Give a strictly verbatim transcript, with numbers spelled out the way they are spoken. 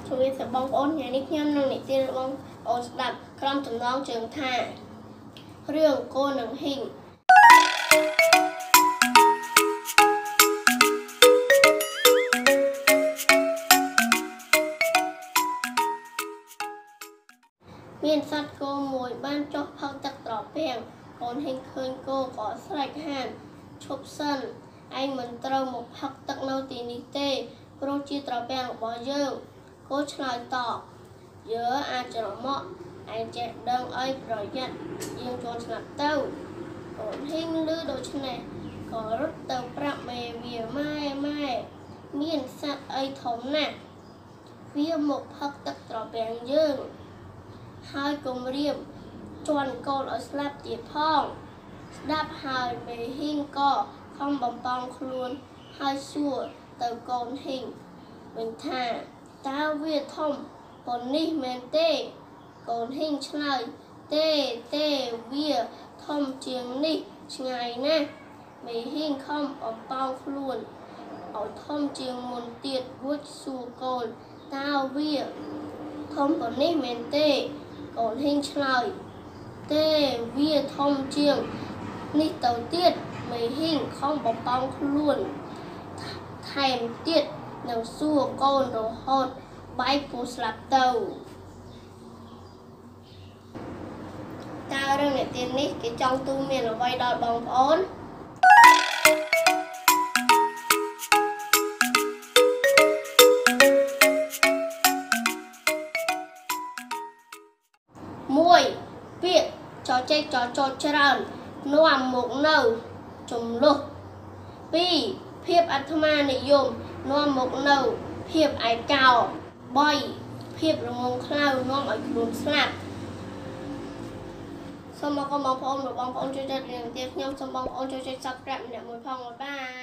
ជួយសបងប្អូនញ៉ាំនេះខ្ញុំនឹងនិទានបងប្អូនស្ដាប់ក្រុមចំណងជើងថារឿងគោនិងហ៊ីងមានសត្វគោមួយបានចុះផឹកទឹកត្រពាំងកូនហ៊ីងឃើញគោក៏ស្រែកហានឈប់សិនឯងមិនត្រូវមកផឹកទឹកនៅទីនេះទេព្រោះជាត្រពាំងរបស់យើងគោឆ្លើយតបយើអាចច្រមុះឯងចេះដឹងអីប្រយ័ត្នយើងជន់ស្លាប់ទៅកូនហ៊ីងឮដូច្នេះក៏រត់ទៅប្រាប់មេវាម៉ែម៉ែមានសត្វអីធំណាស់វាមកផឹកទឹកត្រពាំងយើងហើយគំរាមជន់កូនឲ្យស្លាប់ទៀតផងស្ដាប់ហើយមេហ៊ីងក៏ខំបំពង់ខ្លួនហើយសួរទៅកូនហ៊ីងវិញថាតើវាធំប៉ុណ្នេះមែនទេកូនហ៊ីងឆ្លើយទេទេវាធំជាងនេះឆ្ងាយណាស់មេហ៊ីងខំបំពង់ខ្លួនឲ្យធំជាងមុនទៀតរួចសួរកូនតើវាធំប៉ុណ្នេះមែនទេកូនហ៊ីងឆ្លើយទេវាធំជាងនេះទៅទៀតមេហ៊ីងខំបំពង់ខ្លួនថែមទៀតនឹងសួរកូនរហូតបែកពោះស្លាប់ទៅតើរឿងនិទាននេះគេចង់ទូន្មានអ្វីដល់បងប្អូនមួយពាក្យចចែកចចោចច្រើននាំមកនៅចំនួនពីរភាពអាត្មានិយមនាំមកនៅភាពឯកោបីភាពរងងខ្លៅនាំឲ្យខ្លួនស្លាប់សូមអរគុណបងប្អូនបងប្អូនជួយចែករំលែកខ្ញុំសូមបងប្អូនជួយចែក Subscribe ម្នាក់មួយផងបាយ